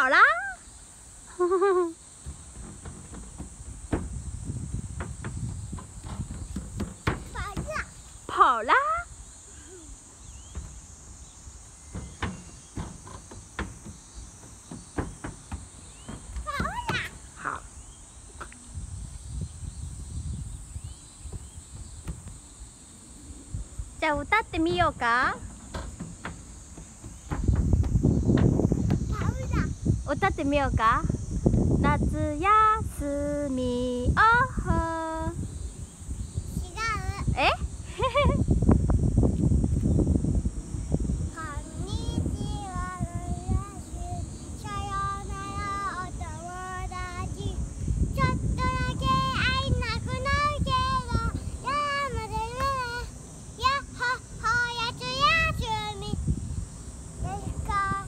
跑啦！跑啦！好。じゃあ歌ってみようか。歌ってみようか。夏休みオフ。 違う。 え？ こんにちは、さよならお友達。ちょっとだけ会いなくなるけど、やまでね。やっほっほやつやすみ。ですか。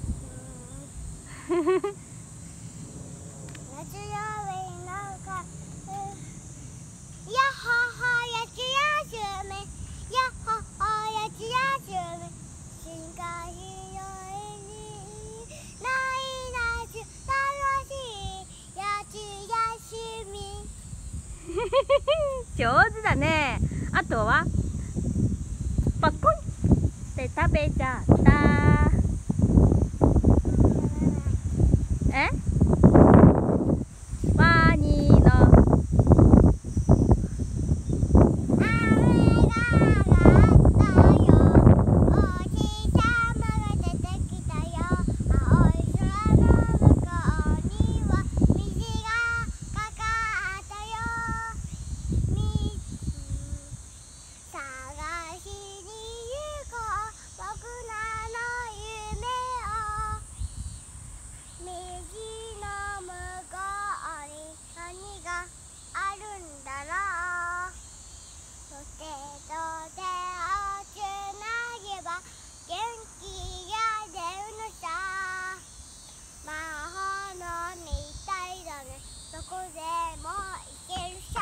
夏曜日なんか。やっほっほやつやすみ。やっほっほやつやすみ。しかしよいにない夏楽しいやつやすみ。 上手だね。あとはパコンって食べちゃった。え？ワニの雨が上がったよ。お日さまが出てきたよ。青い空の向こうには虹がかかったよ。探しに行こう僕らの夢を。虹の向こうに何があるんだろう。手と手をつなげば元気が出るのさ。魔法のみたいだね。どこでも行けるさ。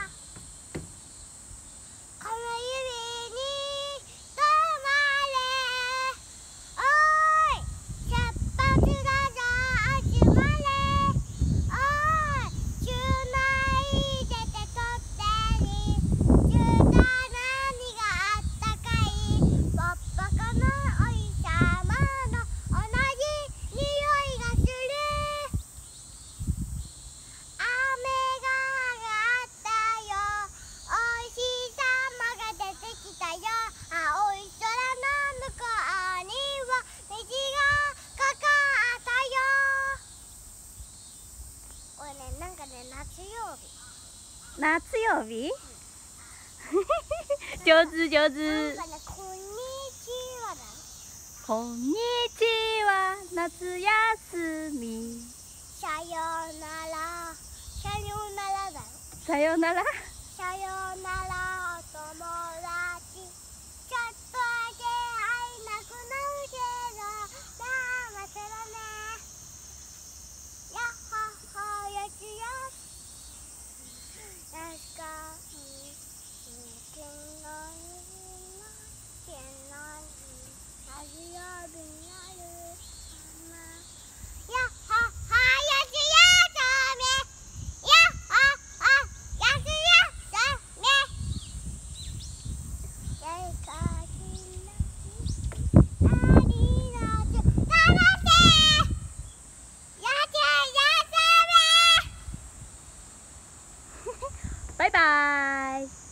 この指に止まれ。おーい、出発だぞ、集まれ。おーい、シューマイ出てとってに。シューター何があったかい。ポッポコのお日さまの同じ匂いがする。雨が上がったよ。お日さまが出てきたよ。青い空の向こうには虹がかかったよ。これね、なんかね、夏曜日。 夏曜日？上手上手。 なんかね、こんにちはだね。 こんにちは、夏休み。 さよなら。さよならだよ。 さよなら。 さよならお友達。ちょっとだけ会えなくなるけど、またね。やっほっほやつや。なんか天の天の夏曜日になるかな。やっほっほやつやさめ。やっほっほやつやさめ。やいかしなきありがとう。楽しいやつやさめ。 バイバーイ。